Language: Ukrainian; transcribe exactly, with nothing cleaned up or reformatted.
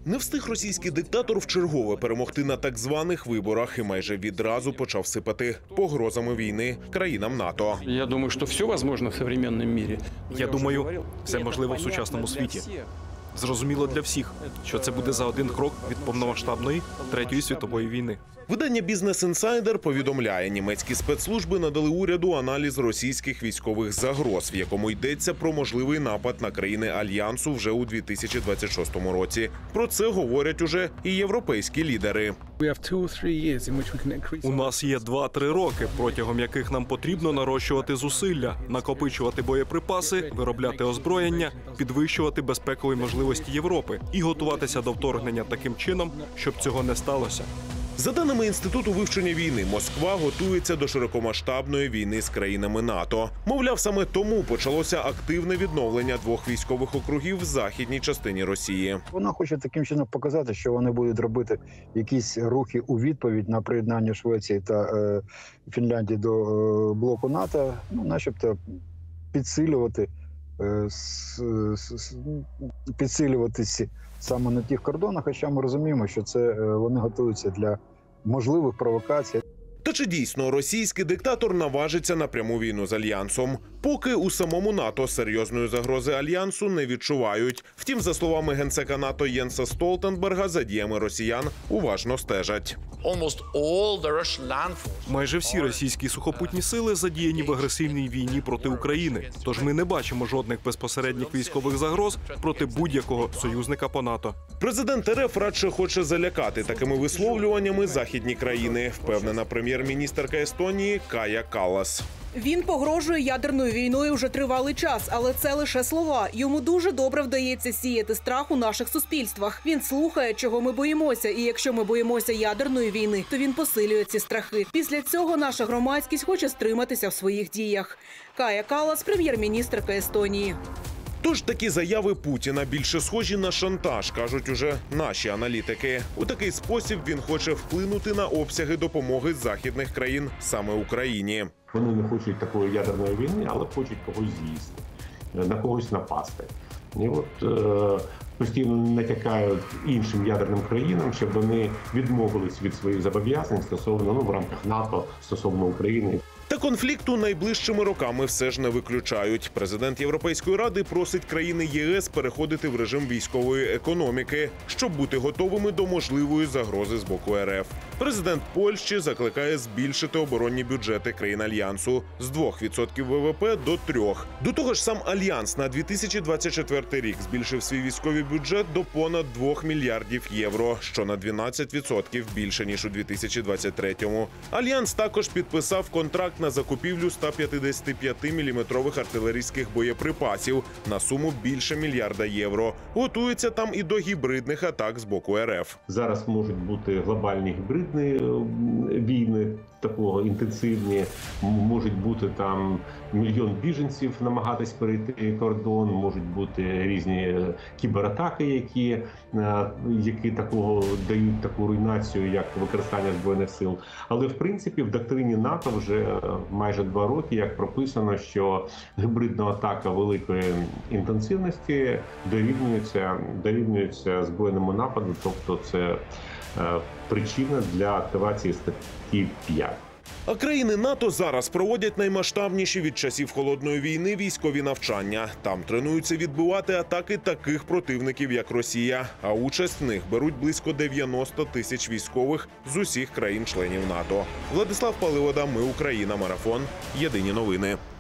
Не встиг російський диктатор вчергове перемогти на так званих виборах і майже відразу почав сипати погрозами війни країнам НАТО. Я думаю, що все можливо в сучасному світі. Я думаю, все можливо в сучасному світі. Зрозуміло для всіх, що це буде за один крок від повномасштабної Третьої світової війни. Видання «Бізнес Інсайдер» повідомляє, німецькі спецслужби надали уряду аналіз російських військових загроз, в якому йдеться про можливий напад на країни Альянсу вже у дві тисячі двадцять шостому році. Про це говорять уже і європейські лідери. У нас є два-три роки, протягом яких нам потрібно нарощувати зусилля, накопичувати боєприпаси, виробляти озброєння, підвищувати безпекові можливості Європи і готуватися до вторгнення таким чином, щоб цього не сталося. За даними Інституту вивчення війни, Москва готується до широкомасштабної війни з країнами НАТО. Мовляв, саме тому почалося активне відновлення двох військових округів в західній частині Росії. Вона хоче таким чином показати, що вони будуть робити якісь рухи у відповідь на приєднання Швеції та е, Фінляндії до е, блоку НАТО, ну, начебто підсилювати, е, с, с, підсилюватися саме на тих кордонах, хоча ми розуміємо, що це е, вони готуються для можливих провокацій. Та чи дійсно російський диктатор наважиться на пряму війну з Альянсом? Поки у самому НАТО серйозної загрози Альянсу не відчувають. Втім, за словами генсека НАТО Єнса Столтенберга, за діями росіян уважно стежать. Майже всі російські сухопутні сили задіяні в агресивній війні проти України. Тож ми не бачимо жодних безпосередніх військових загроз проти будь-якого союзника по НАТО. Президент РФ радше хоче залякати такими висловлюваннями західні країни, впевнена прем'єр-міністерка Естонії Кая Каллас. Він погрожує ядерною війною вже тривалий час, але це лише слова. Йому дуже добре вдається сіяти страх у наших суспільствах. Він слухає, чого ми боїмося, і якщо ми боїмося ядерної війни, то він посилює ці страхи. Після цього наша громадськість хоче стриматися в своїх діях. Кая Каллас, прем'єр-міністерка Естонії. Тож такі заяви Путіна більше схожі на шантаж, кажуть уже наші аналітики. У такий спосіб він хоче вплинути на обсяги допомоги західних країн саме Україні. Вони не хочуть такої ядерної війни, але хочуть когось з'їсти, на когось напасти. І от е, постійно натякають іншим ядерним країнам, щоб вони відмовились від своїх зобов'язань стосовно, ну, в рамках НАТО, стосовно України. Та конфлікту найближчими роками все ж не виключають. Президент Європейської ради просить країни ЄС переходити в режим військової економіки, щоб бути готовими до можливої загрози з боку РФ. Президент Польщі закликає збільшити оборонні бюджети країн Альянсу з двох відсотків ВВП до трьох. До того ж, сам Альянс на дві тисячі двадцять четвертий рік збільшив свій військовий бюджет до понад двох мільярдів євро, що на дванадцять відсотків більше, ніж у дві тисячі двадцять третьому. Альянс також підписав контракт на закупівлю ста п'ятдесят п'яти міліметрових артилерійських боєприпасів на суму більше мільярда євро. Готується там і до гібридних атак з боку РФ. Зараз можуть бути глобальні гібридні війни, такого інтенсивні, можуть бути там мільйон біженців намагатись перейти кордон, можуть бути різні кібератаки, які, які такого дають таку руйнацію, як використання збройних сил. Але в принципі в доктрині НАТО вже майже два роки, як прописано, що гібридна атака великої інтенсивності дорівнюється, дорівнюється збройному нападу, тобто це причина для активації статті п'ять. А країни НАТО зараз проводять наймасштабніші від часів Холодної війни військові навчання. Там тренуються відбивати атаки таких противників, як Росія. А участь в них беруть близько дев'яноста тисяч військових з усіх країн-членів НАТО. Владислав Паливода, Ми Україна, Марафон. Єдині новини.